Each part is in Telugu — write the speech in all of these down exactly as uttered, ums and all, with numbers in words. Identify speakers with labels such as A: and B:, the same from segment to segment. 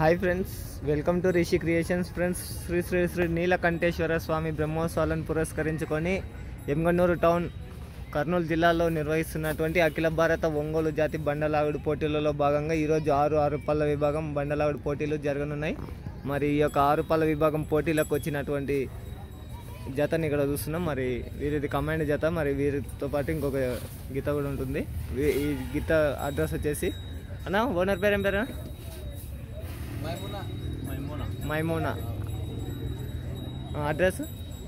A: Hi friends, welcome to Rishi creations. Friends, Sri Sri Sri Neelakanteswara Swamy బ్రహ్మోత్సవాలను పురస్కరించుకొని ఎమ్గన్నూరు టౌన్, కర్నూలు జిల్లాలో నిర్వహిస్తున్నటువంటి అఖిల భారత ఒంగోలు జాతి బండలాగుడు పోటీలలో భాగంగా ఈరోజు ఆరు ఆరు పళ్ళ విభాగం బండలాగుడు పోటీలు జరగనున్నాయి. మరి ఈ యొక్క ఆరు పళ్ళ విభాగం పోటీలకు వచ్చినటువంటి జతని ఇక్కడ చూస్తున్నాం. మరి వీరిది కమాండ్ జత. మరి వీరితో పాటు ఇంకొక గీత కూడా ఉంటుంది. ఈ గీత అడ్రస్ వచ్చేసి అన్న, ఓనర్ పేరు ఏం పేరు? మైమూనా. అడ్రస్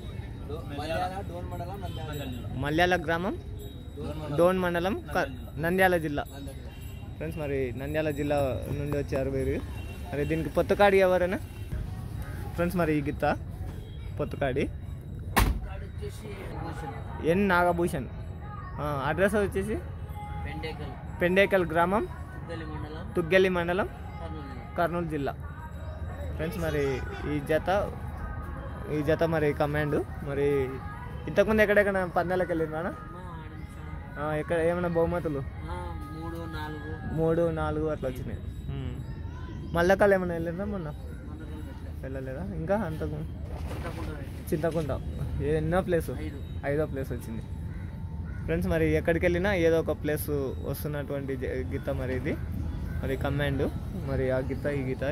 A: మల్యాల గ్రామం, డోన్ మండలం, నంద్యాల జిల్లా. ఫ్రెండ్స్, మరి నంద్యాల జిల్లా నుండి వచ్చారు వీరు. మరి దీనికి పొత్తుకాడి ఎవరైనా? ఫ్రెండ్స్, మరి ఈ గీత పొత్తుకాడి ఎన్ నాగభూషణ్. అడ్రస్ వచ్చేసి పెండేకల్ గ్రామం, తుగ్గలి మండలం, కర్నూలు జిల్లా. ఫ్రెండ్స్, మరి ఈ జత ఈ జత మరి కమాండ్. మరి ఇంతకుముందు ఎక్కడెక్కడ పందాలకు వెళ్ళినా? ఎక్కడ ఏమైనా బహుమతులు? మూడు నాలుగు అట్లా వచ్చినాయి. మల్లకాలు ఏమైనా వెళ్ళినా? మొన్న వెళ్ళలేదా? ఇంకా అంతకు చింతకుంట ఎన్నో ప్లేస్? ఐదో ప్లేస్ వచ్చింది. ఫ్రెండ్స్, మరి ఎక్కడికి వెళ్ళినా ఏదో ఒక ప్లేస్ వస్తున్నటువంటి గీత మరి ఇది మరి కమాండ్. మరి ఆ గీత ఈ గీత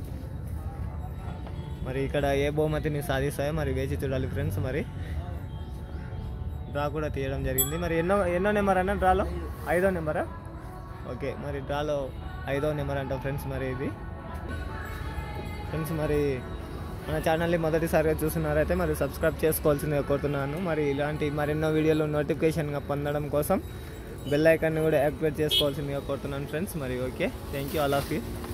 A: మరి ఇక్కడ ఏ బహుమతిని సాధిస్తాయో మరి వేచి చూడాలి ఫ్రెండ్స్. మరి డ్రా కూడా తీయడం జరిగింది. మరి ఎన్నో ఎన్నో నెంబర్ అన్న డ్రాలో? ఐదో నెంబరా? ఓకే, మరి డ్రాలో ఐదో నెంబర్ అంటాం ఫ్రెండ్స్. మరి ఇది ఫ్రెండ్స్, మరి మన ఛానల్ని మొదటిసారిగా చూస్తున్నారైతే మరి సబ్స్క్రైబ్ చేసుకోవాల్సిందిగా కోరుతున్నాను. మరి ఇలాంటి మరెన్నో వీడియోలు నోటిఫికేషన్గా పొందడం కోసం బెల్ ఐకాన్ని కూడా యాక్టివేట్ చేసుకోవాల్సిందిగా కోరుతున్నాను ఫ్రెండ్స్. మరి okay, thank you all of you.